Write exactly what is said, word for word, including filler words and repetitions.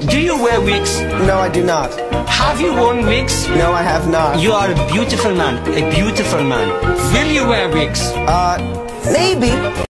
Do you wear wigs? No, I do not. Have you worn wigs? No, I have not. You are a beautiful man, a beautiful man. Will you wear wigs? Uh, maybe.